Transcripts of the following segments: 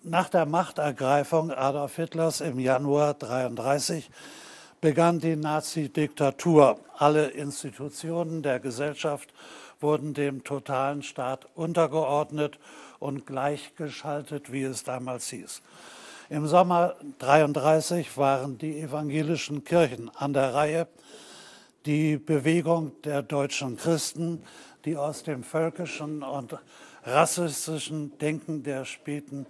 Nach der Machtergreifung Adolf Hitlers im Januar 1933 begann die Nazi-Diktatur. Alle Institutionen der Gesellschaft wurden dem totalen Staat untergeordnet und gleichgeschaltet, wie es damals hieß. Im Sommer 1933 waren die evangelischen Kirchen an der Reihe, die Bewegung der deutschen Christen, die aus dem völkischen und rassistischen Denken der späten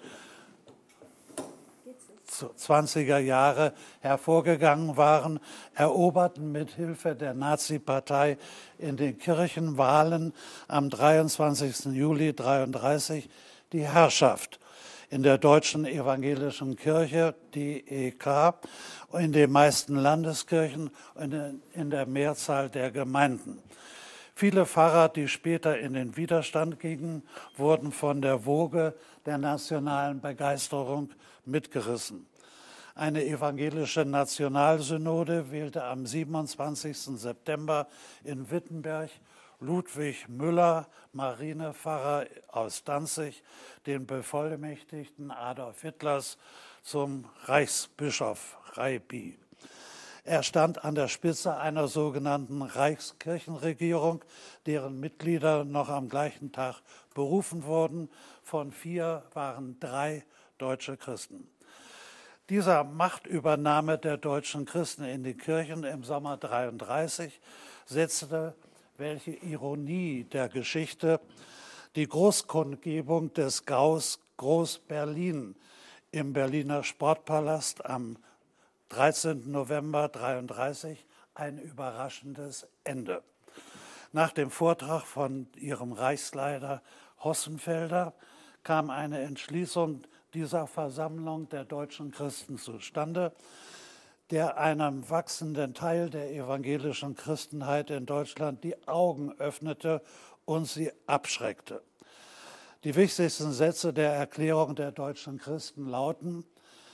20er Jahre hervorgegangen waren, eroberten mit Hilfe der Nazi-Partei in den Kirchenwahlen am 23. Juli 1933 die Herrschaft in der Deutschen Evangelischen Kirche, DEK, in den meisten Landeskirchen und in der Mehrzahl der Gemeinden. Viele Pfarrer, die später in den Widerstand gingen, wurden von der Woge der nationalen Begeisterung mitgerissen. Eine evangelische Nationalsynode wählte am 27. September in Wittenberg Ludwig Müller, Marinepfarrer aus Danzig, den Bevollmächtigten Adolf Hitlers, zum Reichsbischof Reiby. Er stand an der Spitze einer sogenannten Reichskirchenregierung, deren Mitglieder noch am gleichen Tag berufen wurden. Von 4 waren 3 deutsche Christen. Dieser Machtübernahme der deutschen Christen in die Kirchen im Sommer 1933 setzte, welche Ironie der Geschichte, die Großkundgebung des Gaus Groß-Berlin im Berliner Sportpalast am 13. November 1933 ein überraschendes Ende. Nach dem Vortrag von ihrem Reichsleiter Hossenfelder kam eine Entschließung dieser Versammlung der deutschen Christen zustande, der einem wachsenden Teil der evangelischen Christenheit in Deutschland die Augen öffnete und sie abschreckte. Die wichtigsten Sätze der Erklärung der deutschen Christen lauten: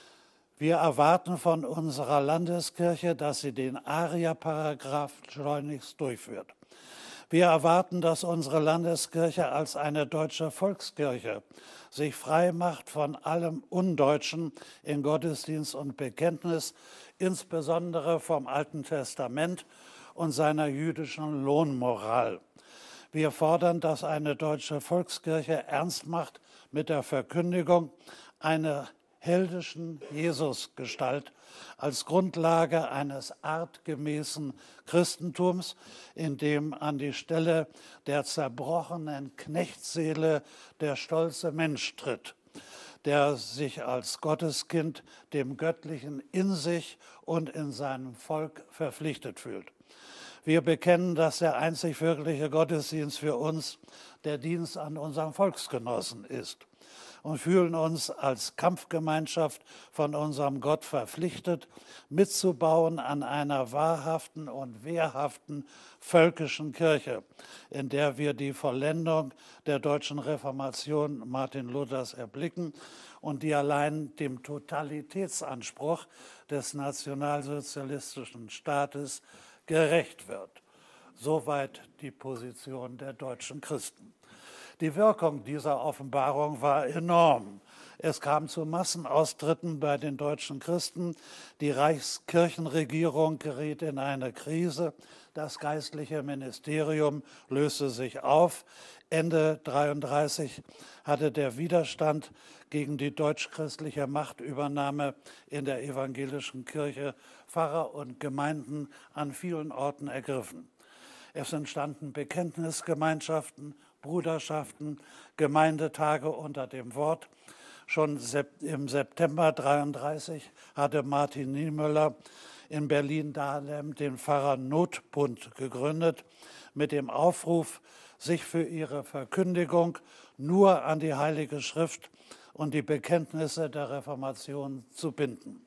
Wir erwarten von unserer Landeskirche, dass sie den Arierparagraph schleunigst durchführt. Wir erwarten, dass unsere Landeskirche als eine deutsche Volkskirche sich frei macht von allem Undeutschen in Gottesdienst und Bekenntnis, insbesondere vom Alten Testament und seiner jüdischen Lohnmoral. Wir fordern, dass eine deutsche Volkskirche ernst macht mit der Verkündigung einer heldischen Jesusgestalt als Grundlage eines artgemäßen Christentums, in dem an die Stelle der zerbrochenen Knechtseele der stolze Mensch tritt, der sich als Gotteskind dem Göttlichen in sich und in seinem Volk verpflichtet fühlt. Wir bekennen, dass der einzig wirkliche Gottesdienst für uns der Dienst an unseren Volksgenossen ist und fühlen uns als Kampfgemeinschaft von unserem Gott verpflichtet, mitzubauen an einer wahrhaften und wehrhaften völkischen Kirche, in der wir die Vollendung der deutschen Reformation Martin Luthers erblicken und die allein dem Totalitätsanspruch des nationalsozialistischen Staates gerecht wird. Soweit die Position der deutschen Christen. Die Wirkung dieser Offenbarung war enorm. Es kam zu Massenaustritten bei den deutschen Christen. Die Reichskirchenregierung geriet in eine Krise. Das geistliche Ministerium löste sich auf. Ende 1933 hatte der Widerstand gegen die deutsch-christliche Machtübernahme in der evangelischen Kirche Pfarrer und Gemeinden an vielen Orten ergriffen. Es entstanden Bekenntnisgemeinschaften, Bruderschaften, Gemeindetage unter dem Wort. Schon im September 1933 hatte Martin Niemöller in Berlin-Dahlem den Pfarrer-Notbund gegründet, mit dem Aufruf, sich für ihre Verkündigung nur an die Heilige Schrift und die Bekenntnisse der Reformation zu binden.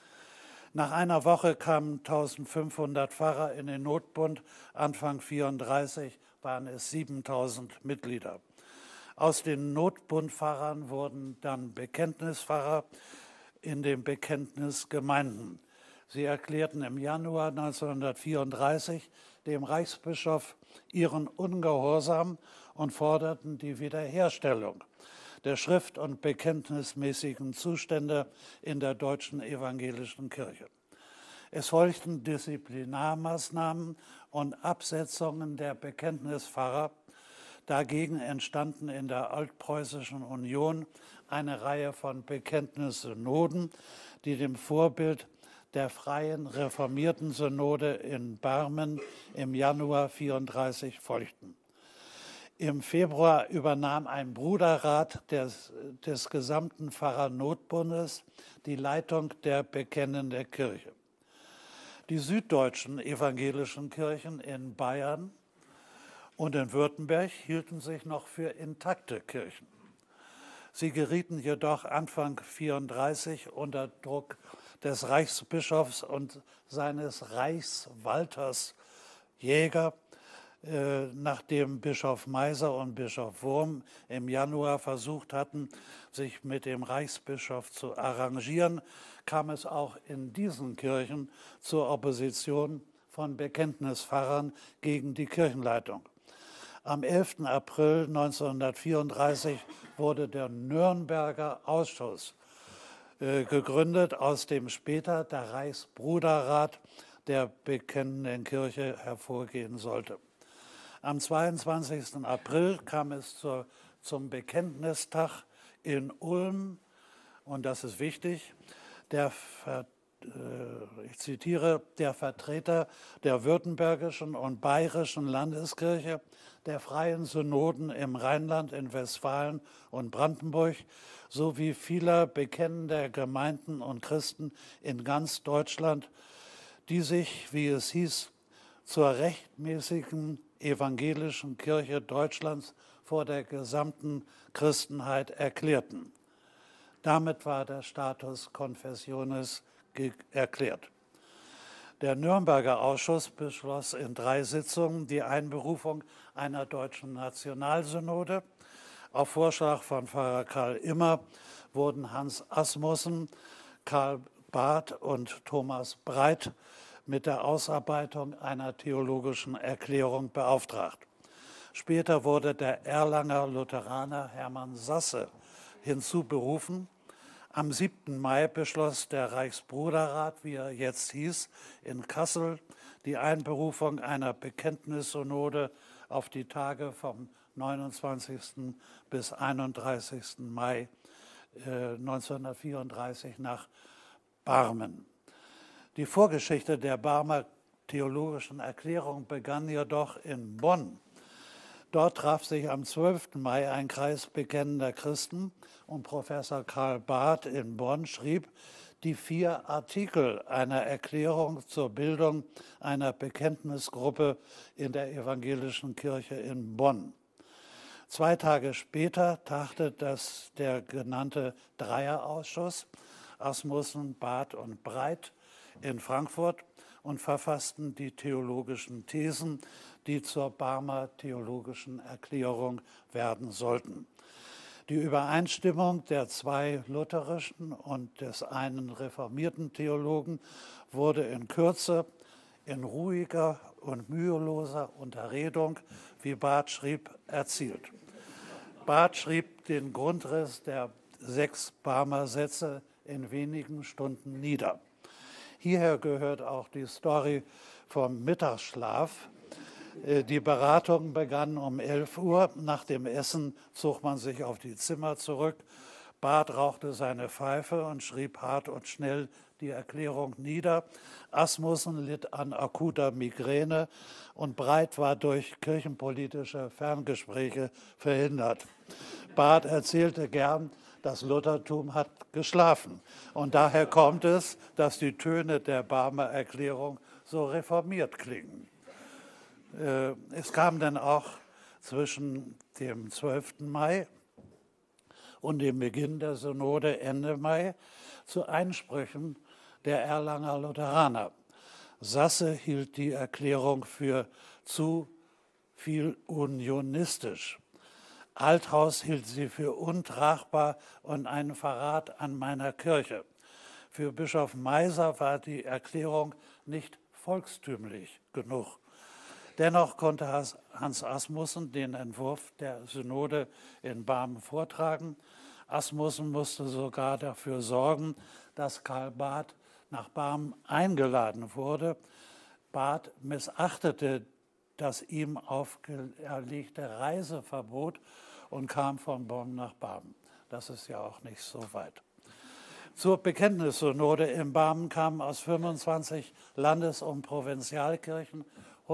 Nach einer Woche kamen 1500 Pfarrer in den Notbund, Anfang 1934 waren es 7000 Mitglieder. Aus den Notbundpfarrern wurden dann Bekenntnispfarrer in den Bekenntnisgemeinden. Sie erklärten im Januar 1934 dem Reichsbischof ihren Ungehorsam und forderten die Wiederherstellung der schrift- und bekenntnismäßigen Zustände in der deutschen evangelischen Kirche. Es folgten Disziplinarmaßnahmen und Absetzungen der Bekenntnispfarrer. Dagegen entstanden in der Altpreußischen Union eine Reihe von Bekenntnissynoden, die dem Vorbild der Freien Reformierten Synode in Barmen im Januar 1934 folgten. Im Februar übernahm ein Bruderrat des gesamten Pfarrernotbundes die Leitung der Bekennenden Kirche. Die süddeutschen evangelischen Kirchen in Bayern und in Württemberg hielten sich noch für intakte Kirchen. Sie gerieten jedoch Anfang 1934 unter Druck des Reichsbischofs und seines Reichswalters Jäger, nachdem Bischof Meiser und Bischof Wurm im Januar versucht hatten, sich mit dem Reichsbischof zu arrangieren, kam es auch in diesen Kirchen zur Opposition von Bekenntnispfarrern gegen die Kirchenleitung. Am 11. April 1934 wurde der Nürnberger Ausschuss gegründet, aus dem später der Reichsbruderrat der Bekennenden Kirche hervorgehen sollte. Am 22. April kam es zum Bekenntnistag in Ulm, und das ist wichtig, ich zitiere, der Vertreter der württembergischen und bayerischen Landeskirche, der Freien Synoden im Rheinland, in Westfalen und Brandenburg sowie vieler bekennender Gemeinden und Christen in ganz Deutschland, die sich, wie es hieß, zur rechtmäßigen evangelischen Kirche Deutschlands vor der gesamten Christenheit erklärten. Damit war der Status Confessionis erklärt. Der Nürnberger Ausschuss beschloss in 3 Sitzungen die Einberufung einer deutschen Nationalsynode. Auf Vorschlag von Pfarrer Karl Immer wurden Hans Asmussen, Karl Barth und Thomas Breit mit der Ausarbeitung einer theologischen Erklärung beauftragt. Später wurde der Erlanger Lutheraner Hermann Sasse hinzuberufen. Am 7. Mai beschloss der Reichsbruderrat, wie er jetzt hieß, in Kassel die Einberufung einer Bekenntnissynode auf die Tage vom 29. bis 31. Mai 1934 nach Barmen. Die Vorgeschichte der Barmer theologischen Erklärung begann jedoch in Bonn. Dort traf sich am 12. Mai ein Kreis bekennender Christen und Professor Karl Barth in Bonn schrieb die 4 Artikel einer Erklärung zur Bildung einer Bekenntnisgruppe in der evangelischen Kirche in Bonn. 2 Tage später tagte der genannte Dreierausschuss, Asmussen, Barth und Breit, in Frankfurt und verfassten die theologischen Thesen, die zur Barmer theologischen Erklärung werden sollten. Die Übereinstimmung der 2 lutherischen und des einen reformierten Theologen wurde in Kürze, in ruhiger und müheloser Unterredung, wie Barth schrieb, erzielt. Barth schrieb den Grundriss der 6 Barmer Sätze in wenigen Stunden nieder. Hierher gehört auch die Story vom Mittagsschlaf. Die Beratungen begannen um 11 Uhr. Nach dem Essen zog man sich auf die Zimmer zurück. Barth rauchte seine Pfeife und schrieb hart und schnell die Erklärung nieder. Asmussen litt an akuter Migräne und Breit war durch kirchenpolitische Ferngespräche verhindert. Barth erzählte gern, das Luthertum hat geschlafen. Und daher kommt es, dass die Töne der Barmer Erklärung so reformiert klingen. Es kam dann auch zwischen dem 12. Mai und dem Beginn der Synode Ende Mai zu Einsprüchen der Erlanger Lutheraner. Sasse hielt die Erklärung für zu viel unionistisch. Althaus hielt sie für untragbar und einen Verrat an meiner Kirche. Für Bischof Meiser war die Erklärung nicht volkstümlich genug. Dennoch konnte Hans Asmussen den Entwurf der Synode in Barmen vortragen. Asmussen musste sogar dafür sorgen, dass Karl Barth nach Barmen eingeladen wurde. Barth missachtete das ihm auferlegte Reiseverbot und kam von Bonn nach Barmen. Das ist ja auch nicht so weit. Zur Bekenntnissynode in Barmen kamen aus 25 Landes- und Provinzialkirchen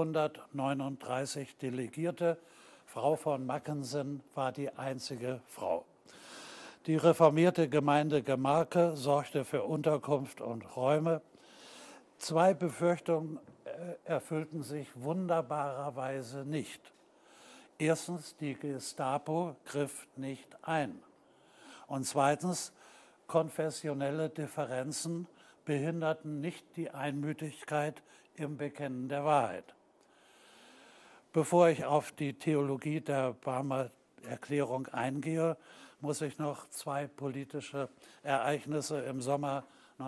139 Delegierte. Frau von Mackensen war die einzige Frau. Die reformierte Gemeinde Gemarke sorgte für Unterkunft und Räume. Zwei Befürchtungen erfüllten sich wunderbarerweise nicht. Erstens, die Gestapo griff nicht ein. Und zweitens, konfessionelle Differenzen behinderten nicht die Einmütigkeit im Bekennen der Wahrheit. Bevor ich auf die Theologie der Barmer Erklärung eingehe, muss ich noch zwei politische Ereignisse im Sommer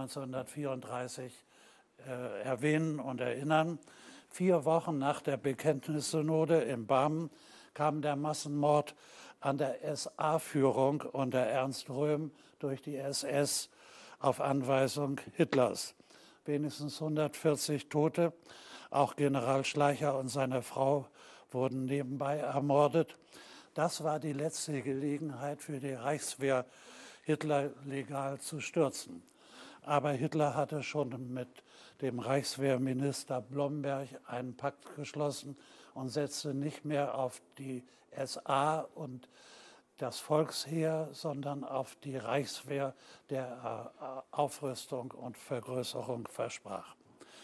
1934 erwähnen und erinnern. 4 Wochen nach der Bekenntnissynode in Barmen kam der Massenmord an der SA-Führung unter Ernst Röhm durch die SS auf Anweisung Hitlers. Wenigstens 140 Tote, auch General Schleicher und seine Frau wurden nebenbei ermordet. Das war die letzte Gelegenheit für die Reichswehr, Hitler legal zu stürzen. Aber Hitler hatte schon mit dem Reichswehrminister Blomberg einen Pakt geschlossen und setzte nicht mehr auf die SA und das Volksheer, sondern auf die Reichswehr, der Aufrüstung und Vergrößerung versprach.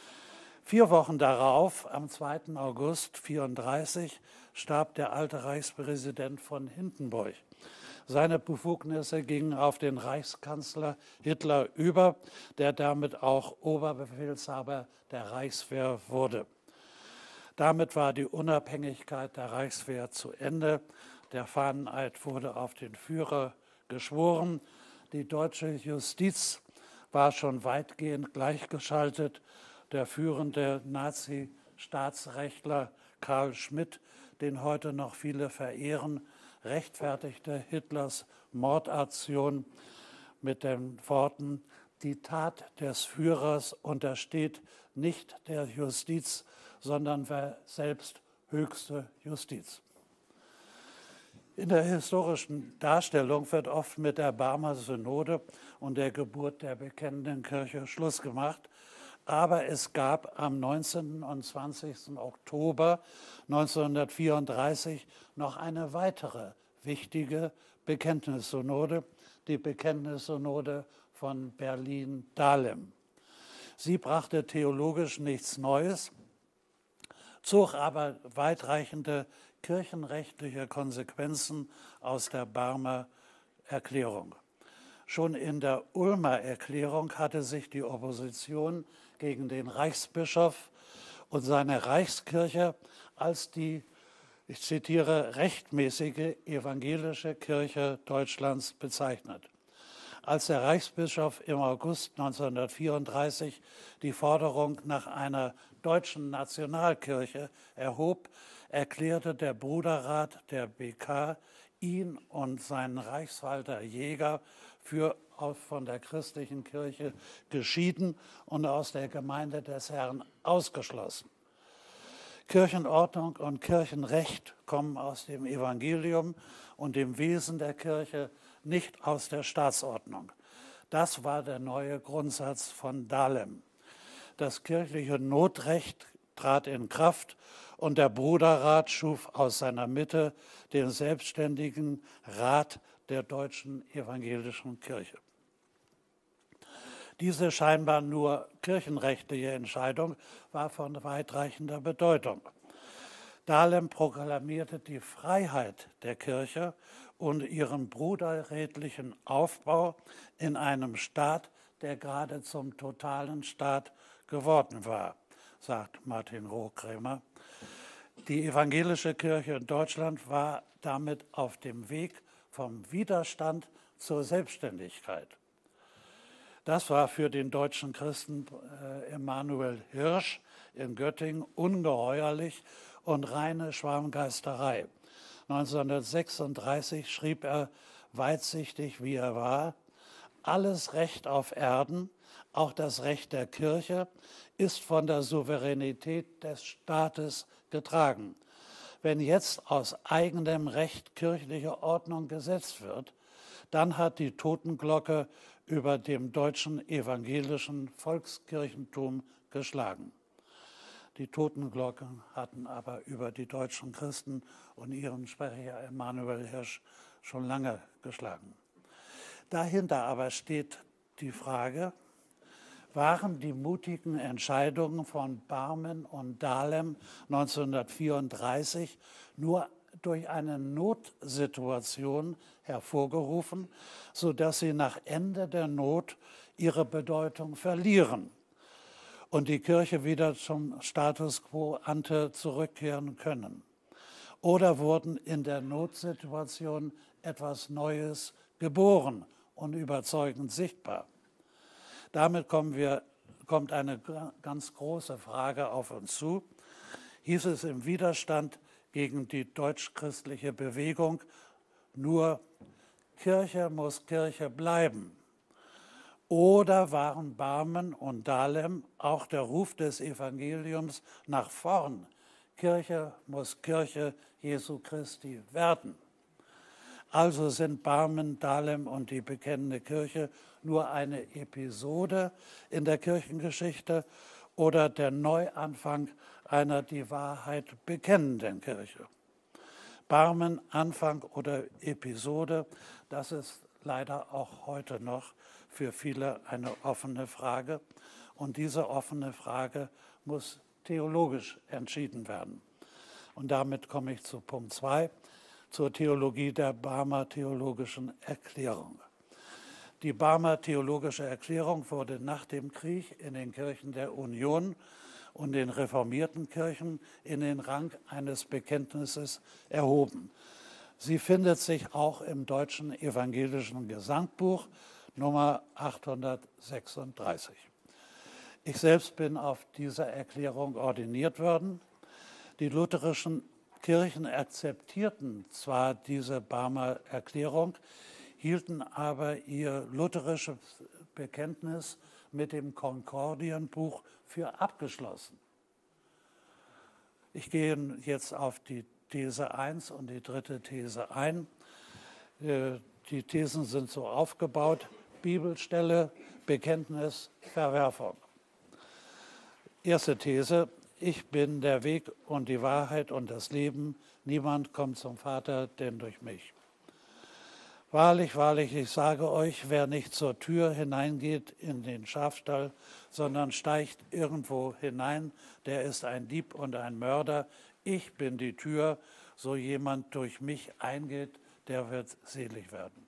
4 Wochen darauf, am 2. August 1934, starb der alte Reichspräsident von Hindenburg. Seine Befugnisse gingen auf den Reichskanzler Hitler über, der damit auch Oberbefehlshaber der Reichswehr wurde. Damit war die Unabhängigkeit der Reichswehr zu Ende. Der Fahneneid wurde auf den Führer geschworen. Die deutsche Justiz war schon weitgehend gleichgeschaltet. Der führende Nazi-Staatsrechtler Karl Schmidt, den heute noch viele verehren, rechtfertigte Hitlers Mordaktion mit den Worten: Die Tat des Führers untersteht nicht der Justiz, sondern war selbst höchste Justiz. In der historischen Darstellung wird oft mit der Barmer Synode und der Geburt der bekennenden Kirche Schluss gemacht. Aber es gab am 19. und 20. Oktober 1934 noch eine weitere wichtige Bekenntnissynode, die Bekenntnissynode von Berlin-Dahlem. Sie brachte theologisch nichts Neues, zog aber weitreichende kirchenrechtliche Konsequenzen aus der Barmer Erklärung. Schon in der Ulmer Erklärung hatte sich die Opposition gegen den Reichsbischof und seine Reichskirche als die, ich zitiere, rechtmäßige evangelische Kirche Deutschlands bezeichnet. Als der Reichsbischof im August 1934 die Forderung nach einer deutschen Nationalkirche erhob, erklärte der Bruderrat der BK ihn und seinen Reichswalter Jäger für von der christlichen Kirche geschieden und aus der Gemeinde des Herrn ausgeschlossen. Kirchenordnung und Kirchenrecht kommen aus dem Evangelium und dem Wesen der Kirche, nicht aus der Staatsordnung. Das war der neue Grundsatz von Dahlem. Das kirchliche Notrecht trat in Kraft und der Bruderrat schuf aus seiner Mitte den selbstständigen Rat der deutschen evangelischen Kirche. Diese scheinbar nur kirchenrechtliche Entscheidung war von weitreichender Bedeutung. Dahlem proklamierte die Freiheit der Kirche und ihren bruderrätlichen Aufbau in einem Staat, der gerade zum totalen Staat geworden war, sagt Martin Rohkrämer. Die evangelische Kirche in Deutschland war damit auf dem Weg vom Widerstand zur Selbstständigkeit. Das war für den deutschen Christen Emanuel Hirsch in Göttingen ungeheuerlich und reine Schwarmgeisterei. 1936 schrieb er, weitsichtig wie er war, alles Recht auf Erden, auch das Recht der Kirche, ist von der Souveränität des Staates getragen. Wenn jetzt aus eigenem Recht kirchliche Ordnung gesetzt wird, dann hat die Totenglocke über dem deutschen evangelischen Volkskirchentum geschlagen. Die Totenglocken hatten aber über die deutschen Christen und ihren Sprecher Emanuel Hirsch schon lange geschlagen. Dahinter aber steht die Frage, waren die mutigen Entscheidungen von Barmen und Dahlem 1934 nur durch eine Notsituation hervorgerufen, sodass sie nach Ende der Not ihre Bedeutung verlieren und die Kirche wieder zum Status quo ante zurückkehren können? Oder wurden in der Notsituation etwas Neues geboren und überzeugend sichtbar? Damit kommt eine ganz große Frage auf uns zu. Hieß es im Widerstand gegen die deutsch-christliche Bewegung nur, Kirche muss Kirche bleiben? Oder waren Barmen und Dahlem auch der Ruf des Evangeliums nach vorn? Kirche muss Kirche Jesu Christi werden. Also sind Barmen, Dahlem und die bekennende Kirche nur eine Episode in der Kirchengeschichte oder der Neuanfang einer die Wahrheit bekennenden Kirche? Barmen, Anfang oder Episode, das ist leider auch heute noch für viele eine offene Frage. Und diese offene Frage muss theologisch entschieden werden. Und damit komme ich zu Punkt 2, zur Theologie der Barmer Theologischen Erklärung. Die Barmer Theologische Erklärung wurde nach dem Krieg in den Kirchen der Union und den reformierten Kirchen in den Rang eines Bekenntnisses erhoben. Sie findet sich auch im Deutschen Evangelischen Gesangbuch Nummer 836. Ich selbst bin auf dieser Erklärung ordiniert worden. Die lutherischen Kirchen akzeptierten zwar diese Barmer Erklärung, hielten aber ihr lutherisches Bekenntnis mit dem Konkordienbuch für abgeschlossen. Ich gehe jetzt auf die These 1 und die dritte These ein. Die Thesen sind so aufgebaut: Bibelstelle, Bekenntnis, Verwerfung. Erste These: Ich bin der Weg und die Wahrheit und das Leben. Niemand kommt zum Vater, denn durch mich. Wahrlich, wahrlich, ich sage euch, wer nicht zur Tür hineingeht in den Schafstall, sondern steigt irgendwo hinein, der ist ein Dieb und ein Mörder. Ich bin die Tür, so jemand durch mich eingeht, der wird selig werden.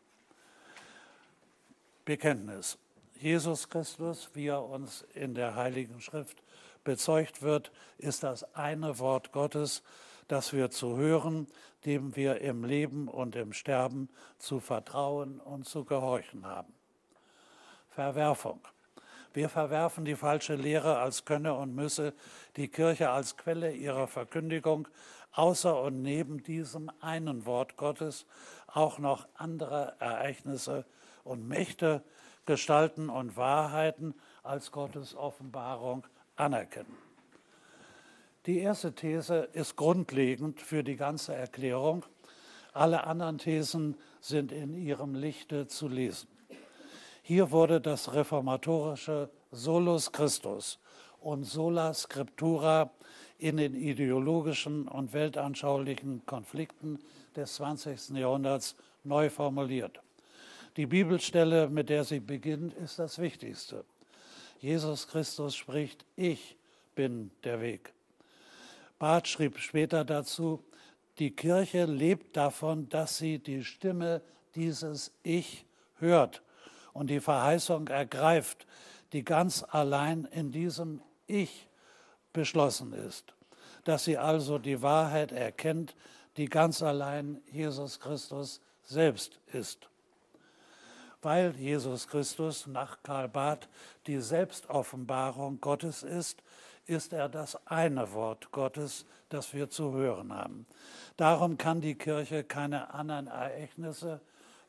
Bekenntnis. Jesus Christus, wie er uns in der Heiligen Schrift bezeugt wird, ist das eine Wort Gottes, das wir zu hören, dem wir im Leben und im Sterben zu vertrauen und zu gehorchen haben. Verwerfung. Wir verwerfen die falsche Lehre, als könne und müsse die Kirche als Quelle ihrer Verkündigung außer und neben diesem einen Wort Gottes auch noch andere Ereignisse und Mächte, Gestalten und Wahrheiten als Gottes Offenbarung anerkennen. Die erste These ist grundlegend für die ganze Erklärung. Alle anderen Thesen sind in ihrem Lichte zu lesen. Hier wurde das reformatorische Solus Christus und Sola Scriptura in den ideologischen und weltanschaulichen Konflikten des 20. Jahrhunderts neu formuliert. Die Bibelstelle, mit der sie beginnt, ist das Wichtigste. Jesus Christus spricht: Ich bin der Weg. Barth schrieb später dazu: Die Kirche lebt davon, dass sie die Stimme dieses Ich hört und die Verheißung ergreift, die ganz allein in diesem Ich beschlossen ist. Dass sie also die Wahrheit erkennt, die ganz allein Jesus Christus selbst ist. Weil Jesus Christus nach Karl Barth die Selbstoffenbarung Gottes ist, ist er das eine Wort Gottes, das wir zu hören haben. Darum kann die Kirche keine anderen Ereignisse,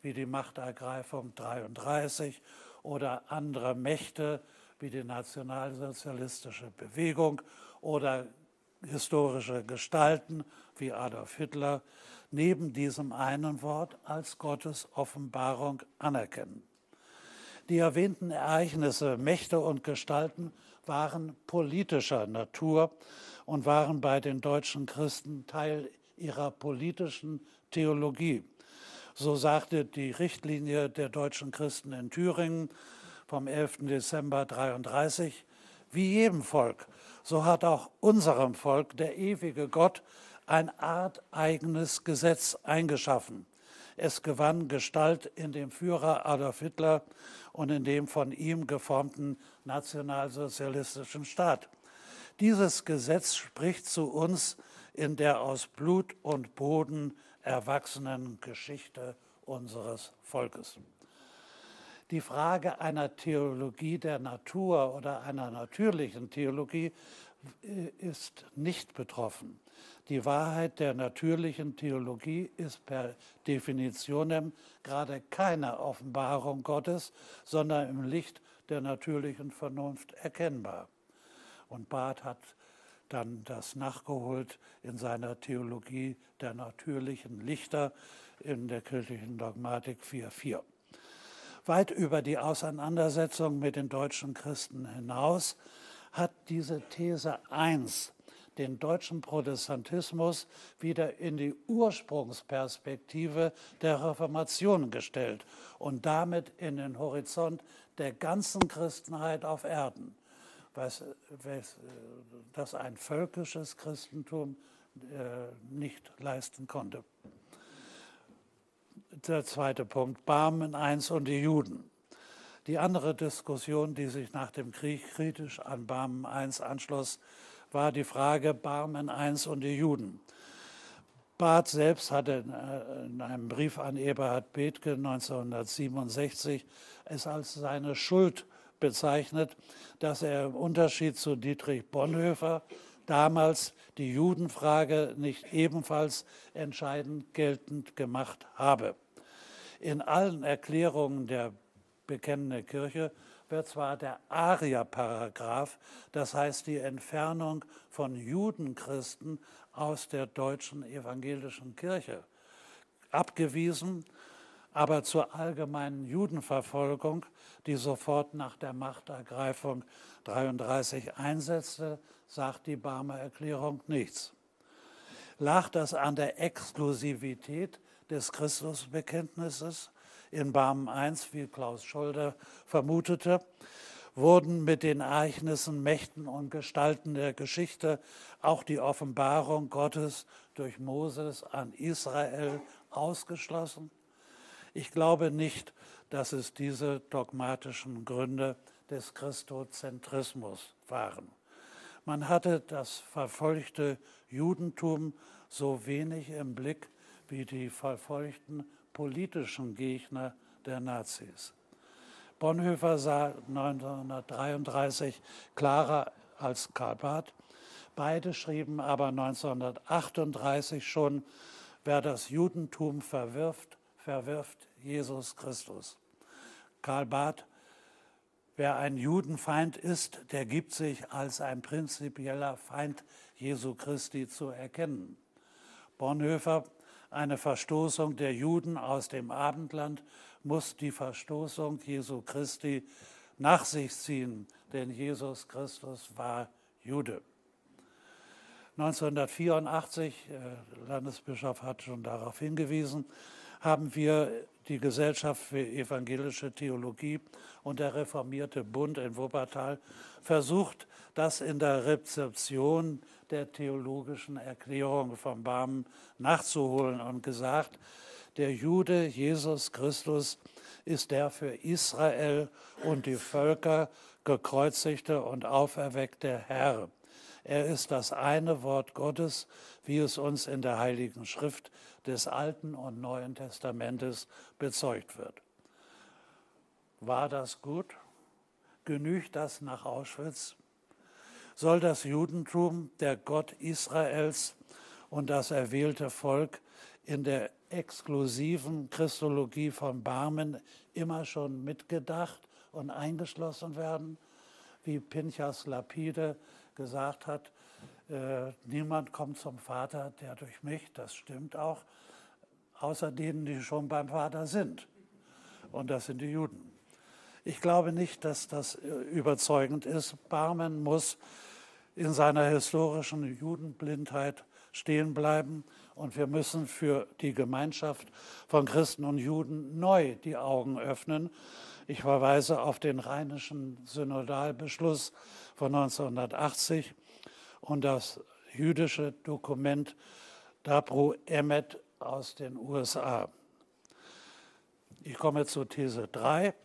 wie die Machtergreifung 33 oder andere Mächte wie die nationalsozialistische Bewegung oder historische Gestalten wie Adolf Hitler neben diesem einen Wort als Gottes Offenbarung anerkennen. Die erwähnten Ereignisse, Mächte und Gestalten waren politischer Natur und waren bei den deutschen Christen Teil ihrer politischen Theologie. So sagte die Richtlinie der deutschen Christen in Thüringen vom 11. Dezember 1933, wie jedem Volk, so hat auch unserem Volk der ewige Gott ein arteigenes Gesetz eingeschaffen. Es gewann Gestalt in dem Führer Adolf Hitler und in dem von ihm geformten nationalsozialistischen Staat. Dieses Gesetz spricht zu uns in der aus Blut und Boden erwachsenen Geschichte unseres Volkes. Die Frage einer Theologie der Natur oder einer natürlichen Theologie ist nicht betroffen. Die Wahrheit der natürlichen Theologie ist per Definitionem gerade keine Offenbarung Gottes, sondern im Licht der natürlichen Vernunft erkennbar. Und Barth hat dann das nachgeholt in seiner Theologie der natürlichen Lichter in der kirchlichen Dogmatik 4.4. Weit über die Auseinandersetzung mit den deutschen Christen hinaus hat diese These 1 den deutschen Protestantismus wieder in die Ursprungsperspektive der Reformation gestellt und damit in den Horizont der ganzen Christenheit auf Erden, das ein völkisches Christentum nicht leisten konnte. Der zweite Punkt, Barmen I und die Juden. Die andere Diskussion, die sich nach dem Krieg kritisch an Barmen I anschloss, war die Frage Barmen I und die Juden. Barth selbst hatte in einem Brief an Eberhard Bethge 1967 es als seine Schuld bezeichnet, dass er im Unterschied zu Dietrich Bonhoeffer damals die Judenfrage nicht ebenfalls entscheidend geltend gemacht habe. In allen Erklärungen der bekennenden Kirche wird zwar der Arierparagraph, das heißt die Entfernung von Judenchristen aus der deutschen evangelischen Kirche, abgewiesen, aber zur allgemeinen Judenverfolgung, die sofort nach der Machtergreifung 33 einsetzte, sagt die Barmer Erklärung nichts. Lag das an der Exklusivität des Christusbekenntnisses? In Barmen I, wie Klaus Scholder vermutete, wurden mit den Ereignissen, Mächten und Gestalten der Geschichte auch die Offenbarung Gottes durch Moses an Israel ausgeschlossen? Ich glaube nicht, dass es diese dogmatischen Gründe des Christozentrismus waren. Man hatte das verfolgte Judentum so wenig im Blick wie die verfolgten politischen Gegner der Nazis. Bonhoeffer sah 1933 klarer als Karl Barth. Beide schrieben aber 1938 schon, wer das Judentum verwirft, verwirft Jesus Christus. Karl Barth, wer ein Judenfeind ist, der gibt sich als ein prinzipieller Feind Jesu Christi zu erkennen. Bonhoeffer, eine Verstoßung der Juden aus dem Abendland muss die Verstoßung Jesu Christi nach sich ziehen, denn Jesus Christus war Jude. 1984, Landesbischof hat schon darauf hingewiesen, haben wir die Gesellschaft für evangelische Theologie und der Reformierte Bund in Wuppertal versucht, das in der Rezeption der theologischen Erklärung von Barmen nachzuholen und gesagt, der Jude Jesus Christus ist der für Israel und die Völker gekreuzigte und auferweckte Herr. Er ist das eine Wort Gottes, wie es uns in der Heiligen Schrift des Alten und Neuen Testamentes bezeugt wird. War das gut? Genügt das nach Auschwitz? Soll das Judentum, der Gott Israels und das erwählte Volk in der exklusiven Christologie von Barmen immer schon mitgedacht und eingeschlossen werden. Wie Pinchas lapide gesagt hat, niemand kommt zum Vater, der durch mich, das stimmt auch, außer denen, die schon beim Vater sind. Und das sind die Juden. Ich glaube nicht, dass das überzeugend ist. Barmen muss in seiner historischen Judenblindheit stehen bleiben und wir müssen für die Gemeinschaft von Christen und Juden neu die Augen öffnen. Ich verweise auf den Rheinischen Synodalbeschluss von 1980 und das jüdische Dokument Dabru Emet aus den USA. Ich komme zu These 3.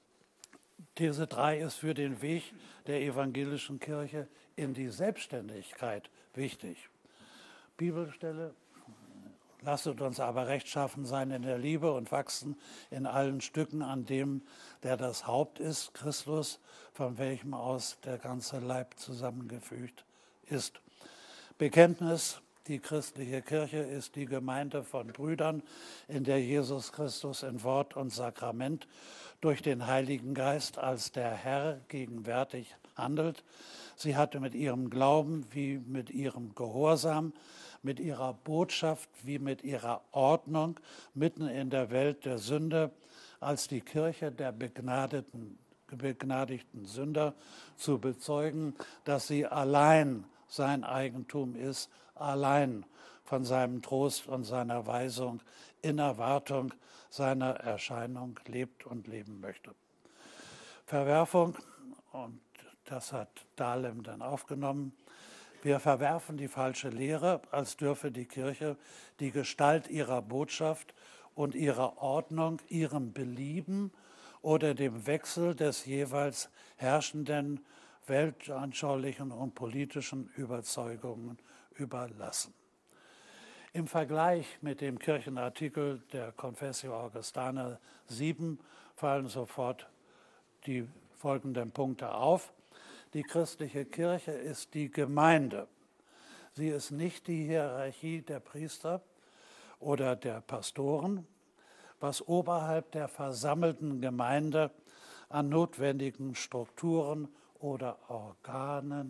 These 3 ist für den Weg der evangelischen Kirche in die Selbstständigkeit wichtig. Bibelstelle: Lasset uns aber rechtschaffen sein in der Liebe und wachsen in allen Stücken an dem, der das Haupt ist, Christus, von welchem aus der ganze Leib zusammengefügt ist. Bekenntnis: Die christliche Kirche ist die Gemeinde von Brüdern, in der Jesus Christus in Wort und Sakrament durch den Heiligen Geist als der Herr gegenwärtig handelt. Sie hatte mit ihrem Glauben wie mit ihrem Gehorsam, mit ihrer Botschaft wie mit ihrer Ordnung mitten in der Welt der Sünde als die Kirche der begnadigten Sünder zu bezeugen, dass sie allein sein Eigentum ist, allein von seinem Trost und seiner Weisung in Erwartung seiner Erscheinung lebt und leben möchte. Verwerfung, und das hat Dahlem dann aufgenommen, wir verwerfen die falsche Lehre, als dürfe die Kirche die Gestalt ihrer Botschaft und ihrer Ordnung ihrem Belieben oder dem Wechsel des jeweils herrschenden weltanschaulichen und politischen Überzeugungen überlassen. Im Vergleich mit dem Kirchenartikel der Confessio Augustana 7 fallen sofort die folgenden Punkte auf. Die christliche Kirche ist die Gemeinde. Sie ist nicht die Hierarchie der Priester oder der Pastoren, was oberhalb der versammelten Gemeinde an notwendigen Strukturen oder Organen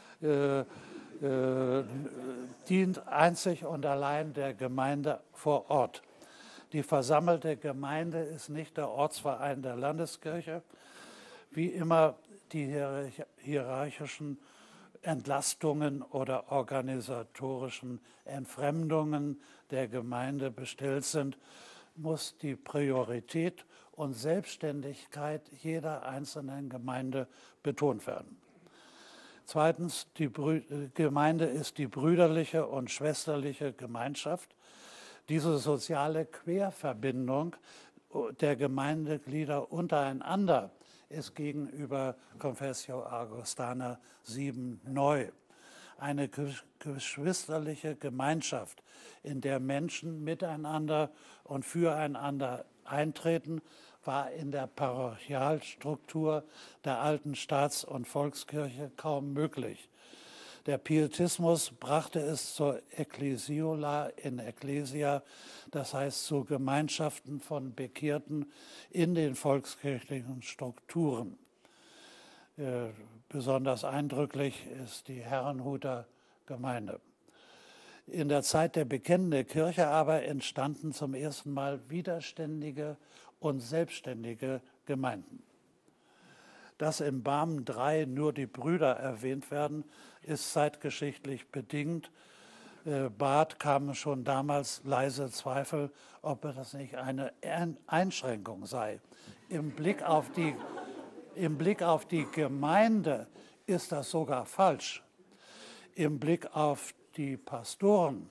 dient einzig und allein der Gemeinde vor Ort. Die versammelte Gemeinde ist nicht der Ortsverein der Landeskirche, wie immer die hierarchischen Entlastungen oder organisatorischen Entfremdungen der Gemeinde bestellt sind, muss die Priorität und Selbstständigkeit jeder einzelnen Gemeinde betont werden. Zweitens, die Gemeinde ist die brüderliche und schwesterliche Gemeinschaft. Diese soziale Querverbindung der Gemeindeglieder untereinander ist gegenüber Confessio Augustana 7 neu. Eine geschwisterliche Gemeinschaft, in der Menschen miteinander und füreinander eintreten, war in der Parochialstruktur der alten Staats- und Volkskirche kaum möglich. Der Pietismus brachte es zur Ecclesiola in Ecclesia, das heißt zu Gemeinschaften von Bekehrten in den volkskirchlichen Strukturen. Besonders eindrücklich ist die Herrnhuter Gemeinde. In der Zeit der bekennenden Kirche aber entstanden zum ersten Mal widerständige und selbstständige Gemeinden. Dass im Barmen 3 nur die Brüder erwähnt werden, ist zeitgeschichtlich bedingt. Barth kamen schon damals leise Zweifel, ob das nicht eine Einschränkung sei. Im Blick auf die Gemeinde ist das sogar falsch. Im Blick auf die Pastoren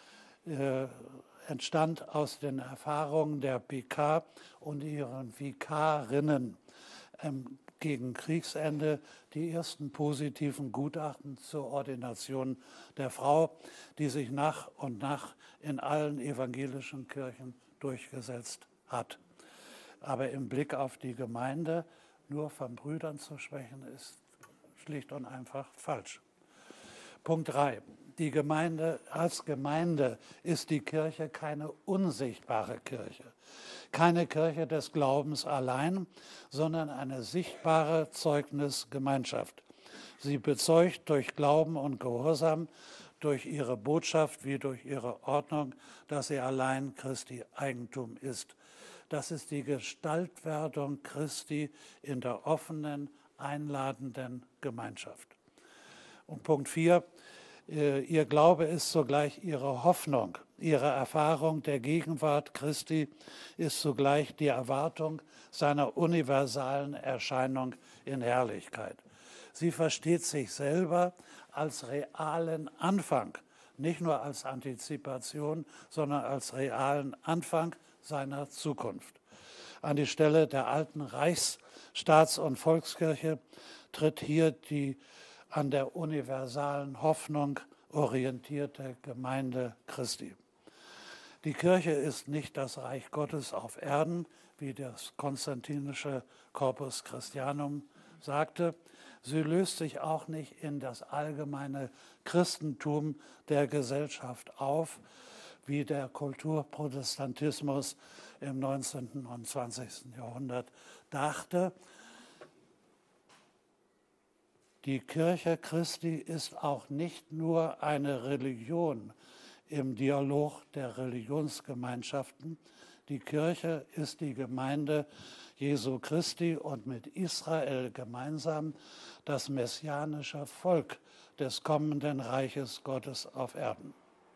entstand aus den Erfahrungen der PK und ihren Vikarinnen gegen Kriegsende die ersten positiven Gutachten zur Ordination der Frau, die sich nach und nach in allen evangelischen Kirchen durchgesetzt hat. Aber im Blick auf die Gemeinde nur von Brüdern zu sprechen, ist schlicht und einfach falsch. Punkt 3. Die Gemeinde, als Gemeinde ist die Kirche keine unsichtbare Kirche, keine Kirche des Glaubens allein, sondern eine sichtbare Zeugnisgemeinschaft. Sie bezeugt durch Glauben und Gehorsam, durch ihre Botschaft wie durch ihre Ordnung, dass sie allein Christi Eigentum ist. Das ist die Gestaltwerdung Christi in der offenen, einladenden Gemeinschaft. Und Punkt 4, ihr Glaube ist zugleich ihre Hoffnung. Ihre Erfahrung der Gegenwart Christi ist zugleich die Erwartung seiner universalen Erscheinung in Herrlichkeit. Sie versteht sich selber als realen Anfang, nicht nur als Antizipation, sondern als realen Anfang seiner Zukunft. An die Stelle der alten Reichsstaats- und Volkskirche tritt hier die an der universalen Hoffnung orientierte Gemeinde Christi. Die Kirche ist nicht das Reich Gottes auf Erden, wie das konstantinische Corpus Christianum sagte. Sie löst sich auch nicht in das allgemeine Christentum der Gesellschaft auf, wie der Kulturprotestantismus im 19. und 20. Jahrhundert dachte. Die Kirche Christi ist auch nicht nur eine Religion im Dialog der Religionsgemeinschaften. Die Kirche ist die Gemeinde Jesu Christi und mit Israel gemeinsam das messianische Volk des kommenden Reiches Gottes auf Erden.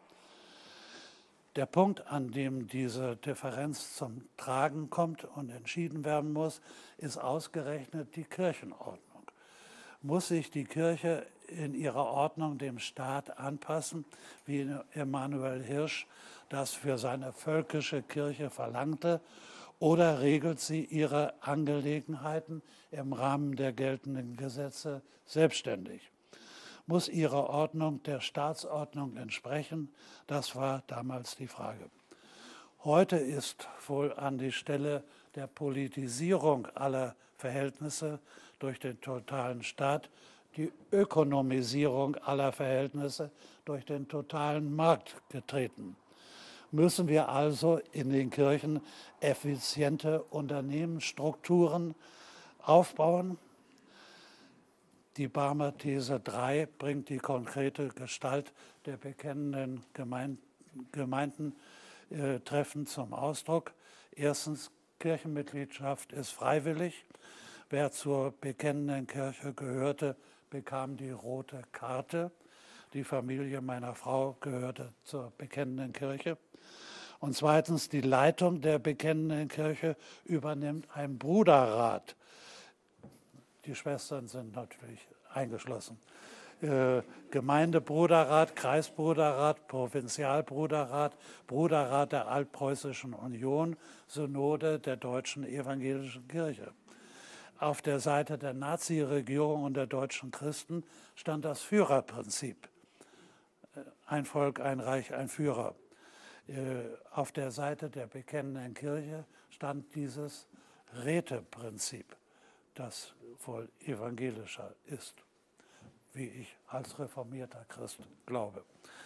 Der Punkt, an dem diese Differenz zum Tragen kommt und entschieden werden muss, ist ausgerechnet die Kirchenordnung. Muss sich die Kirche in ihrer Ordnung dem Staat anpassen, wie Emanuel Hirsch das für seine völkische Kirche verlangte, oder regelt sie ihre Angelegenheiten im Rahmen der geltenden Gesetze selbstständig? Muss ihre Ordnung der Staatsordnung entsprechen? Das war damals die Frage. Heute ist wohl an die Stelle der Politisierung aller Verhältnisse durch den totalen Staat die Ökonomisierung aller Verhältnisse durch den totalen Markt getreten. Müssen wir also in den Kirchen effiziente Unternehmensstrukturen aufbauen? Die Barmer These 3 bringt die konkrete Gestalt der bekennenden Gemeinden treffend zum Ausdruck. Erstens, Kirchenmitgliedschaft ist freiwillig. Wer zur bekennenden Kirche gehörte, bekam die rote Karte. Die Familie meiner Frau gehörte zur bekennenden Kirche. Und zweitens, die Leitung der bekennenden Kirche übernimmt ein Bruderrat. Die Schwestern sind natürlich eingeschlossen. Gemeindebruderrat, Kreisbruderrat, Provinzialbruderrat, Bruderrat der Altpreußischen Union, Synode der Deutschen Evangelischen Kirche. Auf der Seite der Nazi-Regierung und der deutschen Christen stand das Führerprinzip. Ein Volk, ein Reich, ein Führer. Auf der Seite der bekennenden Kirche stand dieses Räteprinzip, das wohl evangelischer ist, wie ich als reformierter Christ glaube.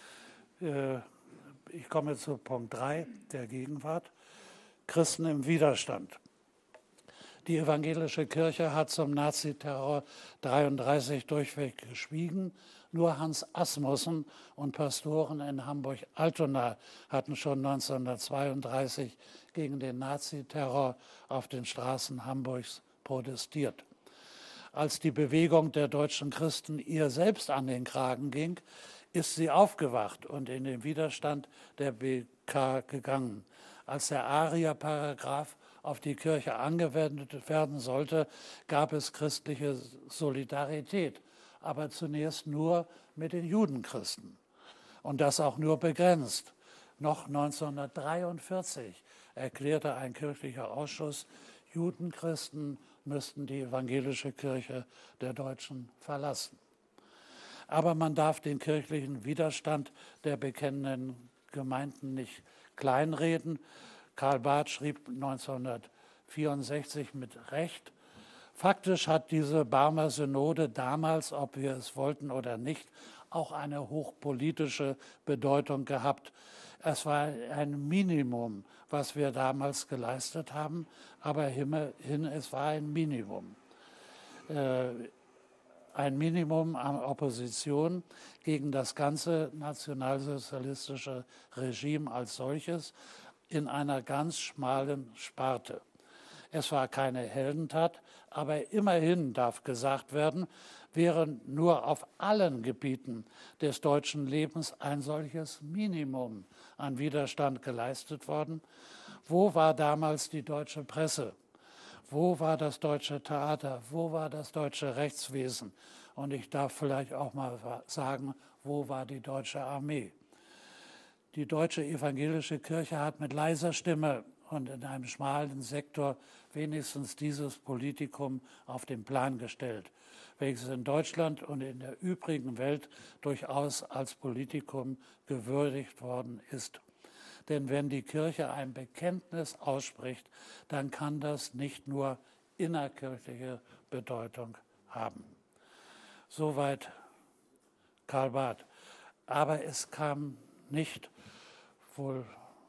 Ich komme zu Punkt 3 der Gegenwart. Christen im Widerstand. Die evangelische Kirche hat zum Naziterror 1933 durchweg geschwiegen. Nur Hans Asmussen und Pastoren in Hamburg-Altona hatten schon 1932 gegen den Naziterror auf den Straßen Hamburgs protestiert. Als die Bewegung der deutschen Christen ihr selbst an den Kragen ging, ist sie aufgewacht und in den Widerstand der BK gegangen. Als der Aria-Paragraph auf die Kirche angewendet werden sollte, gab es christliche Solidarität, aber zunächst nur mit den Judenchristen und das auch nur begrenzt. Noch 1943 erklärte ein kirchlicher Ausschuss, Judenchristen müssten die evangelische Kirche der Deutschen verlassen. Aber man darf den kirchlichen Widerstand der bekennenden Gemeinden nicht kleinreden. Karl Barth schrieb 1964 mit Recht: Faktisch hat diese Barmer Synode damals, ob wir es wollten oder nicht, auch eine hochpolitische Bedeutung gehabt. Es war ein Minimum, was wir damals geleistet haben, aber immerhin, es war ein Minimum. Ein Minimum an Opposition gegen das ganze nationalsozialistische Regime als solches in einer ganz schmalen Sparte. Es war keine Heldentat, aber immerhin darf gesagt werden, während nur auf allen Gebieten des deutschen Lebens ein solches Minimum an Widerstand geleistet worden. Wo war damals die deutsche Presse? Wo war das deutsche Theater? Wo war das deutsche Rechtswesen? Und ich darf vielleicht auch mal sagen, wo war die deutsche Armee? Die deutsche evangelische Kirche hat mit leiser Stimme und in einem schmalen Sektor wenigstens dieses Politikum auf den Plan gestellt, welches in Deutschland und in der übrigen Welt durchaus als Politikum gewürdigt worden ist. Denn wenn die Kirche ein Bekenntnis ausspricht, dann kann das nicht nur innerkirchliche Bedeutung haben. Soweit Karl Barth. Aber es kam nicht, wohl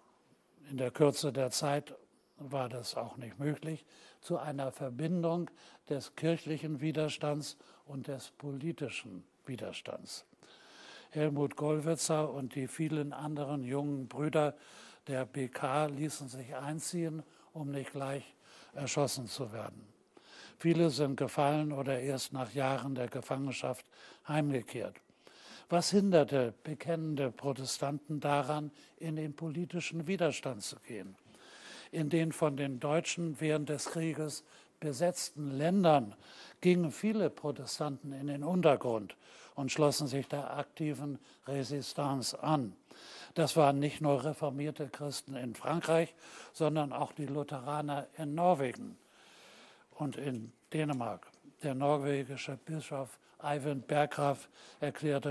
in der Kürze der Zeit war das auch nicht möglich, zu einer Verbindung des kirchlichen Widerstands und des politischen Widerstands. Helmut Gollwitzer und die vielen anderen jungen Brüder der BK ließen sich einziehen, um nicht gleich erschossen zu werden. Viele sind gefallen oder erst nach Jahren der Gefangenschaft heimgekehrt. Was hinderte bekennende Protestanten daran, in den politischen Widerstand zu gehen? In den von den Deutschen während des Krieges besetzten Ländern gingen viele Protestanten in den Untergrund und schlossen sich der aktiven Resistance an. Das waren nicht nur reformierte Christen in Frankreich, sondern auch die Lutheraner in Norwegen und in Dänemark. Der norwegische Bischof Eivind Berggrav erklärte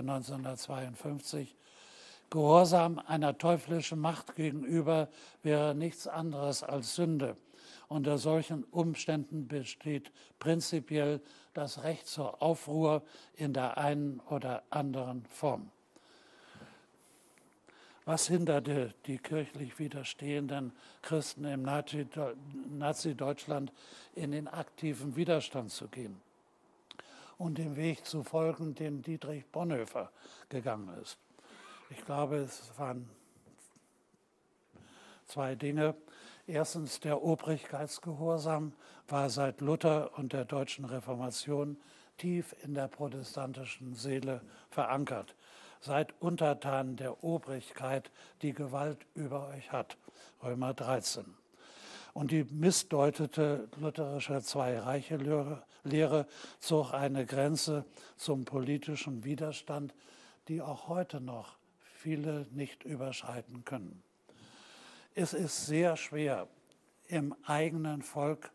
1952, Gehorsam einer teuflischen Macht gegenüber wäre nichts anderes als Sünde. Unter solchen Umständen besteht prinzipiell das Recht zur Aufruhr in der einen oder anderen Form. Was hinderte die kirchlich widerstehenden Christen im Nazi-Deutschland in den aktiven Widerstand zu gehen und dem Weg zu folgen, den Dietrich Bonhoeffer gegangen ist? Ich glaube, es waren zwei Dinge. Erstens, der Obrigkeitsgehorsam war seit Luther und der deutschen Reformation tief in der protestantischen Seele verankert. Seid untertan der Obrigkeit, die Gewalt über euch hat. Römer 13. Und die missdeutete lutherische Zwei-Reiche-Lehre zog eine Grenze zum politischen Widerstand, die auch heute noch viele nicht überschreiten können. Es ist sehr schwer, dem eigenen Volk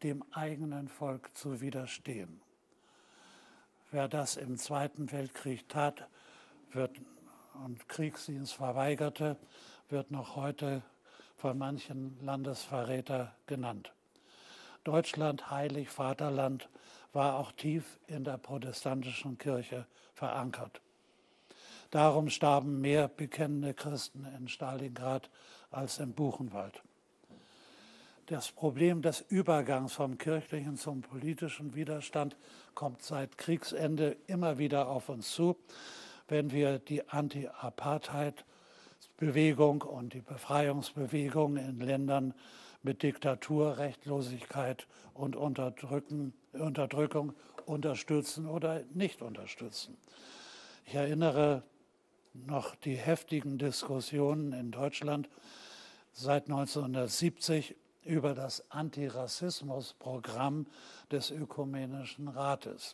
zu widerstehen. Wer das im Zweiten Weltkrieg tat und Kriegsdienst verweigerte, wird noch heute von manchen Landesverräter genannt. Deutschland, heilig Vaterland, war auch tief in der protestantischen Kirche verankert. Darum starben mehr bekennende Christen in Stalingrad als im Buchenwald. Das Problem des Übergangs vom kirchlichen zum politischen Widerstand kommt seit Kriegsende immer wieder auf uns zu, wenn wir die Anti-Apartheid-Bewegung und die Befreiungsbewegung in Ländern mit Diktatur, Rechtlosigkeit und Unterdrückung unterstützen oder nicht unterstützen. Ich erinnere noch die heftigen Diskussionen in Deutschland seit 1970 über das Antirassismusprogramm des Ökumenischen Rates.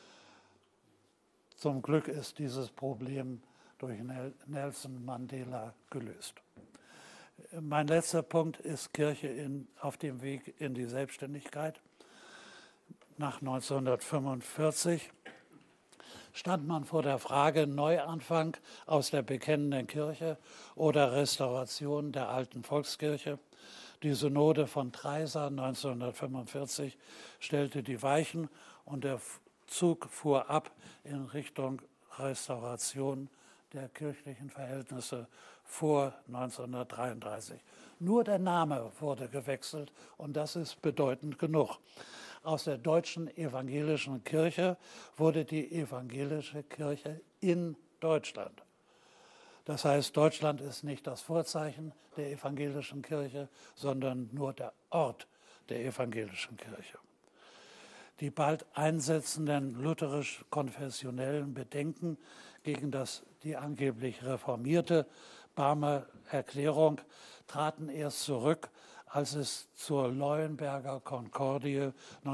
Zum Glück ist dieses Problem durch Nelson Mandela gelöst. Mein letzter Punkt ist Kirche auf dem Weg in die Selbstständigkeit. Nach 1945 stand man vor der Frage Neuanfang aus der bekennenden Kirche oder Restauration der alten Volkskirche. Die Synode von Treysa 1945 stellte die Weichen und der Zug fuhr ab in Richtung Restauration der kirchlichen Verhältnisse vor 1933. Nur der Name wurde gewechselt und das ist bedeutend genug. Aus der deutschen evangelischen Kirche wurde die evangelische Kirche in Deutschland. Das heißt, Deutschland ist nicht das Vorzeichen der evangelischen Kirche, sondern nur der Ort der evangelischen Kirche. Die bald einsetzenden lutherisch-konfessionellen Bedenken gegen die angeblich reformierte Barmer Erklärung traten erst zurück, als es zur Leuenberger Konkordie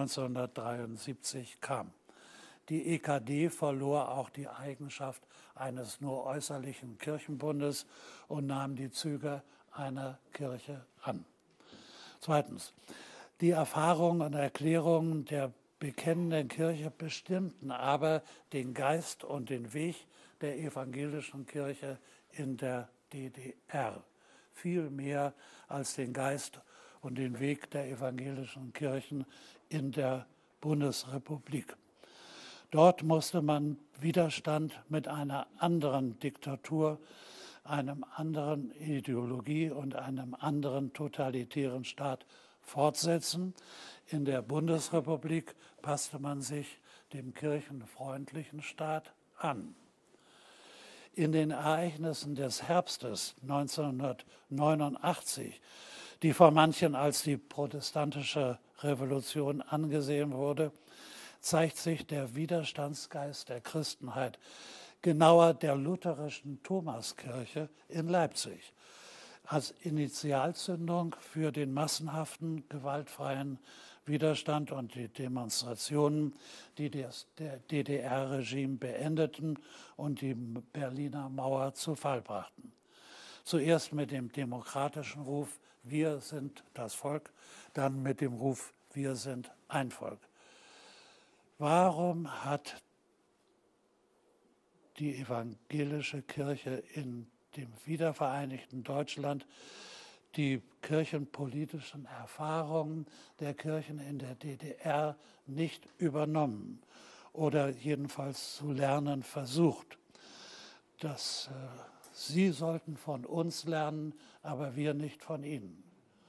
1973 kam. Die EKD verlor auch die Eigenschaft eines nur äußerlichen Kirchenbundes und nahm die Züge einer Kirche an. Zweitens, die Erfahrungen und Erklärungen der bekennenden Kirche bestimmten aber den Geist und den Weg der evangelischen Kirche in der DDR. Viel mehr als den Geist und den Weg der evangelischen Kirchen in der Bundesrepublik. Dort musste man Widerstand mit einer anderen Diktatur, einem anderen Ideologie und einem anderen totalitären Staat fortsetzen. In der Bundesrepublik passte man sich dem kirchenfreundlichen Staat an. In den Ereignissen des Herbstes 1989, die von manchen als die protestantische Revolution angesehen wurde, zeigt sich der Widerstandsgeist der Christenheit, genauer der lutherischen Thomaskirche in Leipzig, als Initialzündung für den massenhaften, gewaltfreien Widerstand und die Demonstrationen, die das DDR-Regime beendeten und die Berliner Mauer zu Fall brachten. Zuerst mit dem demokratischen Ruf „Wir sind das Volk“, dann mit dem Ruf „Wir sind ein Volk“. Warum hat die evangelische Kirche in dem wiedervereinigten Deutschland die kirchenpolitischen Erfahrungen der Kirchen in der DDR nicht übernommen oder jedenfalls zu lernen versucht? Sie sollten von uns lernen, aber wir nicht von ihnen.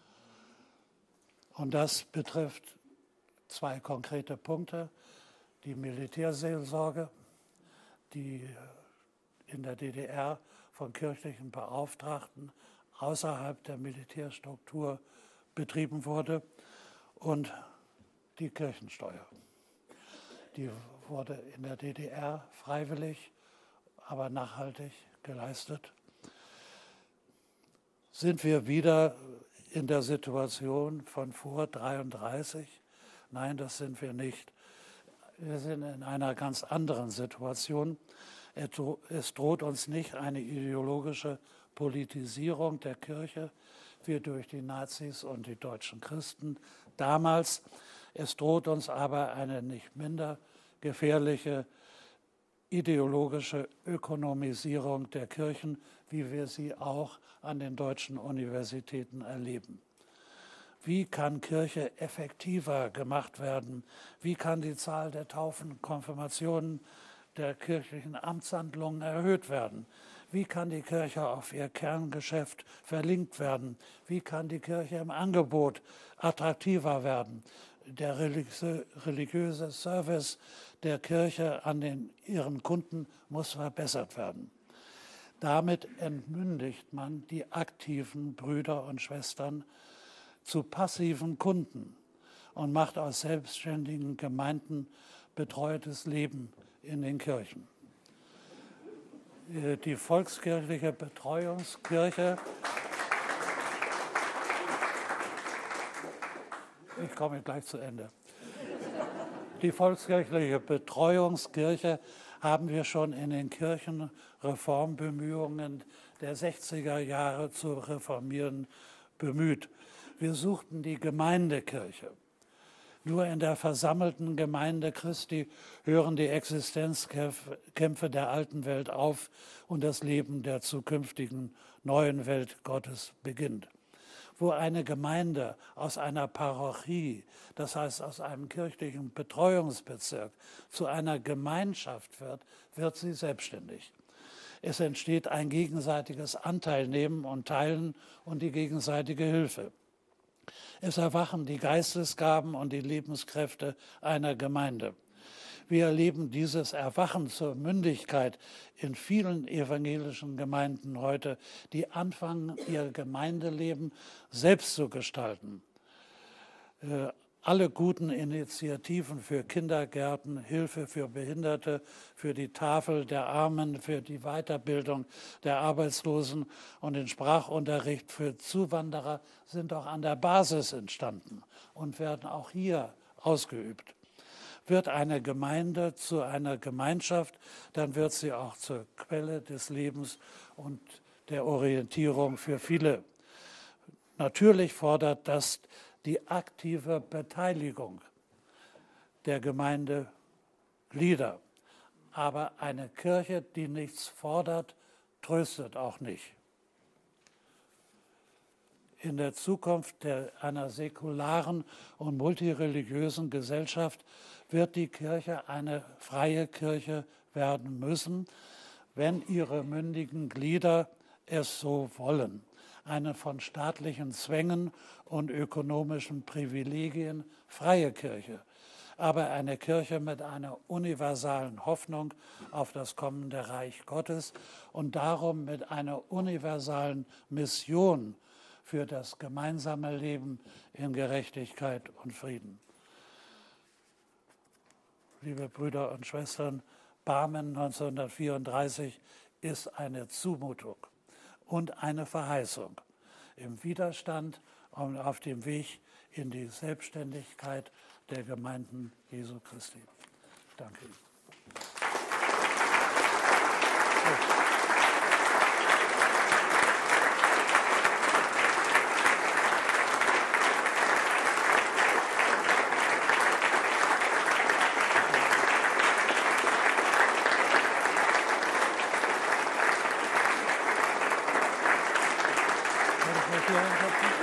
Und das betrifft zwei konkrete Punkte: die Militärseelsorge, die in der DDR von kirchlichen Beauftragten außerhalb der Militärstruktur betrieben wurde, und die Kirchensteuer. Die wurde in der DDR freiwillig, aber nachhaltig geleistet. Sind wir wieder in der Situation von vor 1933? Nein, das sind wir nicht. Wir sind in einer ganz anderen Situation. Es droht uns nicht eine ideologische Politisierung der Kirche, wie durch die Nazis und die deutschen Christen damals. Es droht uns aber eine nicht minder gefährliche ideologische Ökonomisierung der Kirchen, wie wir sie auch an den deutschen Universitäten erleben. Wie kann Kirche effektiver gemacht werden? Wie kann die Zahl der Taufen, Konfirmationen, der kirchlichen Amtshandlungen erhöht werden? Wie kann die Kirche auf ihr Kerngeschäft verlinkt werden? Wie kann die Kirche im Angebot attraktiver werden? Der religiöse Service der Kirche an ihren Kunden muss verbessert werden. Damit entmündigt man die aktiven Brüder und Schwestern zu passiven Kunden und macht aus selbstständigen Gemeinden betreutes Leben in den Kirchen. Die volkskirchliche Betreuungskirche, ich komme gleich zu Ende. Die volkskirchliche Betreuungskirche haben wir schon in den Kirchenreformbemühungen der 60er Jahre zu reformieren bemüht. Wir suchten die Gemeindekirche. Nur in der versammelten Gemeinde Christi hören die Existenzkämpfe der alten Welt auf und das Leben der zukünftigen neuen Welt Gottes beginnt. wo eine Gemeinde aus einer Parochie, das heißt aus einem kirchlichen Betreuungsbezirk, zu einer Gemeinschaft wird sie selbstständig. Es entsteht ein gegenseitiges Anteilnehmen und Teilen und die gegenseitige Hilfe. Es erwachen die Geistesgaben und die Lebenskräfte einer Gemeinde. Wir erleben dieses Erwachen zur Mündigkeit in vielen evangelischen Gemeinden heute, die anfangen, ihr Gemeindeleben selbst zu gestalten. Alle guten Initiativen für Kindergärten, Hilfe für Behinderte, für die Tafel der Armen, für die Weiterbildung der Arbeitslosen und den Sprachunterricht für Zuwanderer sind auch an der Basis entstanden und werden auch hier ausgeübt. Wird eine Gemeinde zu einer Gemeinschaft, dann wird sie auch zur Quelle des Lebens und der Orientierung für viele. Natürlich fordert das die aktive Beteiligung der Gemeindeglieder. Aber eine Kirche, die nichts fordert, tröstet auch nicht. In der Zukunft einer säkularen und multireligiösen Gesellschaft wird die Kirche eine freie Kirche werden müssen, wenn ihre mündigen Glieder es so wollen. Eine von staatlichen Zwängen und ökonomischen Privilegien freie Kirche, aber eine Kirche mit einer universalen Hoffnung auf das kommende Reich Gottes und darum mit einer universalen Mission für das gemeinsame Leben in Gerechtigkeit und Frieden. Liebe Brüder und Schwestern, Barmen 1934 ist eine Zumutung und eine Verheißung im Widerstand und auf dem Weg in die Selbstständigkeit der Gemeinden Jesu Christi. Ich danke Ihnen. Vielen Dank.